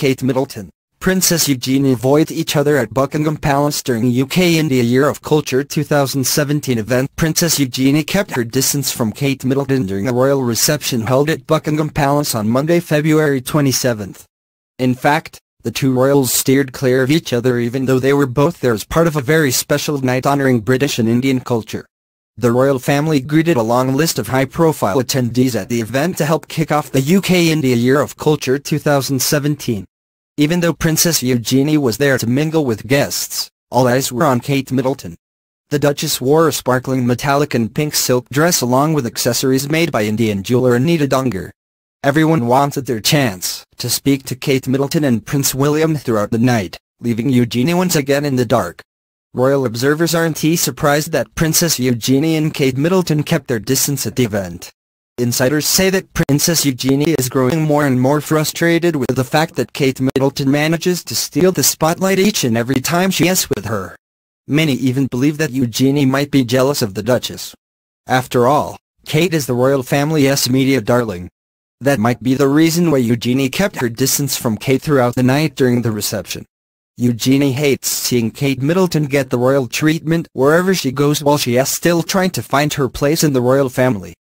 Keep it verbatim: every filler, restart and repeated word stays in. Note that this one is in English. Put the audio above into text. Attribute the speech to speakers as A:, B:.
A: Kate Middleton, Princess Eugenie avoid each other at Buckingham Palace during U K India Year of Culture two thousand seventeen event. Princess Eugenie kept her distance from Kate Middleton during a royal reception held at Buckingham Palace on Monday, February twenty-seventh. In fact, the two royals steered clear of each other even though they were both there as part of a very special night honoring British and Indian culture. The royal family greeted a long list of high-profile attendees at the event to help kick off the U K India Year of Culture two thousand seventeen. Even though Princess Eugenie was there to mingle with guests, all eyes were on Kate Middleton. The Duchess wore a sparkling metallic and pink silk dress along with accessories made by Indian jeweler Anita Dunger. Everyone wanted their chance to speak to Kate Middleton and Prince William throughout the night, leaving Eugenie once again in the dark. Royal observers aren't surprised that Princess Eugenie and Kate Middleton kept their distance at the event. Insiders say that Princess Eugenie is growing more and more frustrated with the fact that Kate Middleton manages to steal the spotlight each and every time she is with her. Many even believe that Eugenie might be jealous of the Duchess. After all, Kate is the royal family's media darling. That might be the reason why Eugenie kept her distance from Kate throughout the night during the reception. Eugenie hates seeing Kate Middleton get the royal treatment wherever she goes while she is still trying to find her place in the royal family.